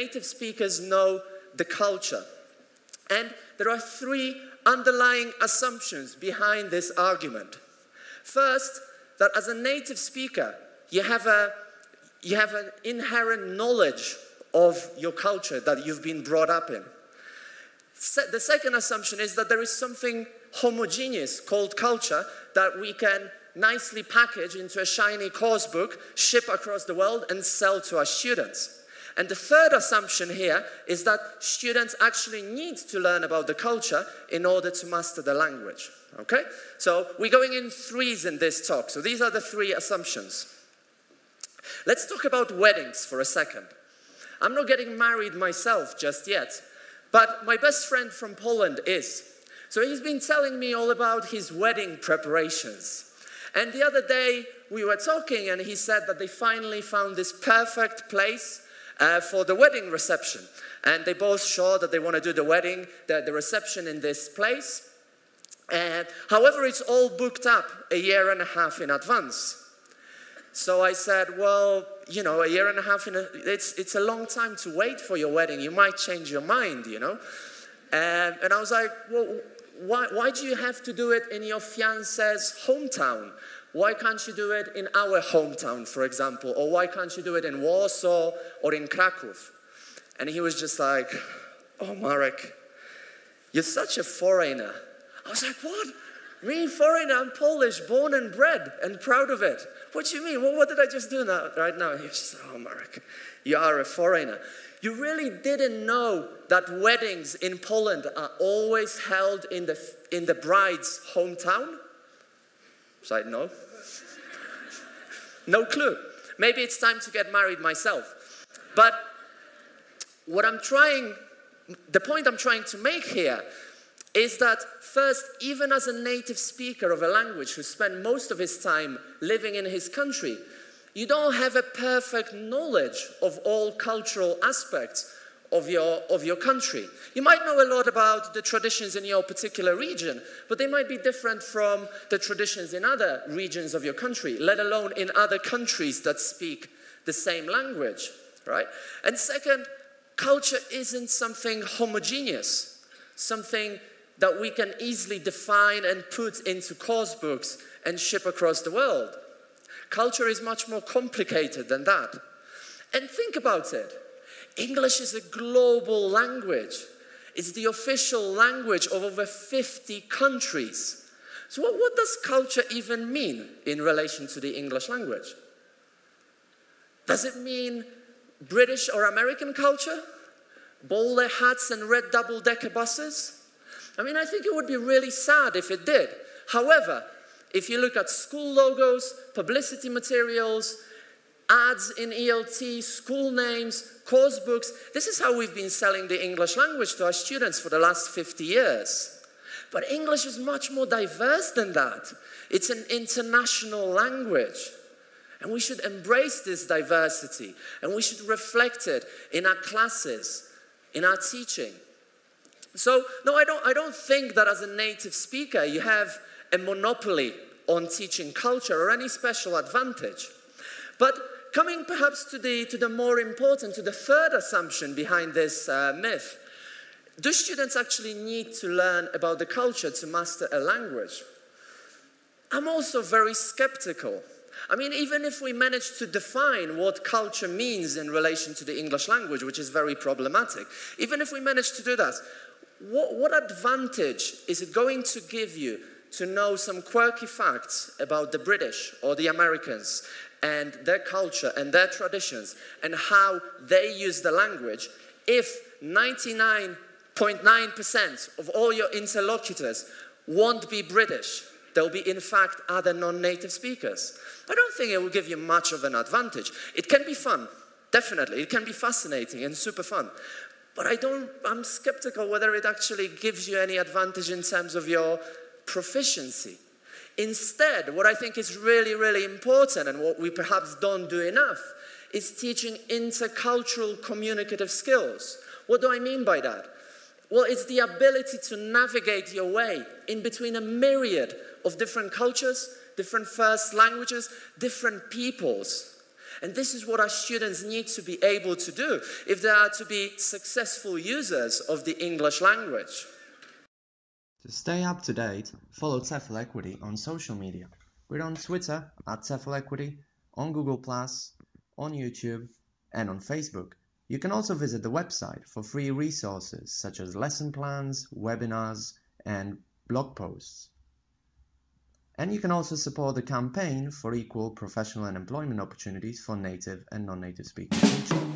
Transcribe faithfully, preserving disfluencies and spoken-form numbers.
native speakers know the culture. And there are three underlying assumptions behind this argument. First, that as a native speaker, you have, a, you have an inherent knowledge of your culture that you've been brought up in. Se- the second assumption is that there is something homogeneous called culture that we can nicely package into a shiny course book, ship across the world, and sell to our students. And the third assumption here is that students actually need to learn about the culture in order to master the language. Okay? So we're going in threes in this talk. So these are the three assumptions. Let's talk about weddings for a second. I'm not getting married myself just yet, but my best friend from Poland is. So he's been telling me all about his wedding preparations. And the other day we were talking and he said that they finally found this perfect place uh, for the wedding reception. And they both sure that they want to do the wedding, the, the reception in this place. And however, it's all booked up a year and a half in advance. So I said, well, you know, a year and a half, in a, it's, it's a long time to wait for your wedding. You might change your mind, you know. And, and I was like, well, why, why do you have to do it in your fiancé's hometown? Why can't you do it in our hometown, for example? Or why can't you do it in Warsaw or in Kraków? And he was just like, oh, Marek, you're such a foreigner. I was like, what? Me, foreigner, I'm Polish, born and bred, and proud of it. What do you mean? Well, what did I just do now, right now? He was just like, oh, Marek, you are a foreigner. You really didn't know that weddings in Poland are always held in the, in the bride's hometown? So I no. No clue. Maybe it's time to get married myself. But what I'm trying, the point I'm trying to make here is that first, even as a native speaker of a language who spent most of his time living in his country, you don't have a perfect knowledge of all cultural aspects of your, of your country. You might know a lot about the traditions in your particular region, but they might be different from the traditions in other regions of your country, let alone in other countries that speak the same language, right? And second, culture isn't something homogeneous, something that we can easily define and put into course books and ship across the world. Culture is much more complicated than that. And think about it. English is a global language. It's the official language of over fifty countries. So what, what does culture even mean in relation to the English language? Does it mean British or American culture? Bowler hats and red double-decker buses? I mean, I think it would be really sad if it did. However, if you look at school logos, publicity materials, ads in E L T, school names, course books, this is how we've been selling the English language to our students for the last fifty years. But English is much more diverse than that. It's an international language. And we should embrace this diversity. And we should reflect it in our classes, in our teaching. So, no, I don't, I don't think that as a native speaker you have a monopoly on teaching culture or any special advantage. But coming perhaps to the, to the more important, to the third assumption behind this uh, myth, do students actually need to learn about the culture to master a language? I'm also very skeptical. I mean, even if we manage to define what culture means in relation to the English language, which is very problematic, even if we manage to do that, what, what advantage is it going to give you to know some quirky facts about the British or the Americans and their culture and their traditions and how they use the language if ninety-nine point nine percent of all your interlocutors won't be British? They'll be, in fact, other non-native speakers. I don't think it will give you much of an advantage. It can be fun, definitely. It can be fascinating and super fun. But I don't, I'm skeptical whether it actually gives you any advantage in terms of your proficiency. Instead, what I think is really, really important and what we perhaps don't do enough is teaching intercultural communicative skills. What do I mean by that? Well, it's the ability to navigate your way in between a myriad of different cultures, different first languages, different peoples. And this is what our students need to be able to do if they are to be successful users of the English language. To stay up to date, follow TEFL Equity on social media. We're on Twitter at TEFL Equity, on Google plus, on YouTube, and on Facebook. You can also visit the website for free resources such as lesson plans, webinars, and blog posts. And you can also support the campaign for equal professional and employment opportunities for native and non-native speakers.